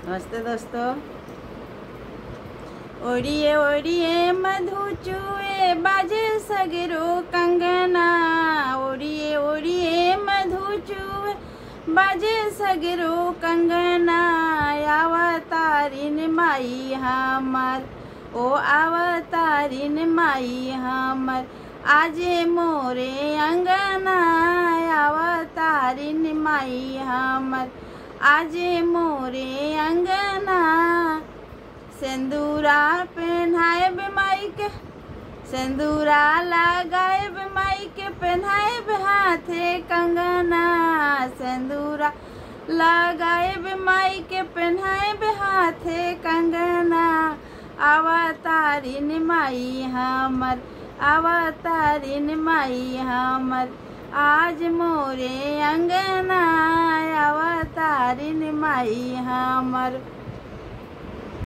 नमस्ते दोस्तों। ओढ़िए ओढ़िए मधु चूए बाजे सगरो कंगना। ओढ़िए ओढ़िए मधु चूए बाजे सगरो कंगना। अवतारिन माई हमर, ओ अवतारिन माई हमर, आजे मोरे अंगना। अवतारिन माई हमर, आजे मोरे अंगना। सिंदूरा पहनाए माई के, सिंदूरा लगाए माई के, पहनाए हाथे कंगना। सिंदूरा लगाए माई के, पहनाए हाथे कंगना। अवतारिन माई हमर, अवतारिन माई हमर, आज मोरे अंगना। अवतारिन माई हमर।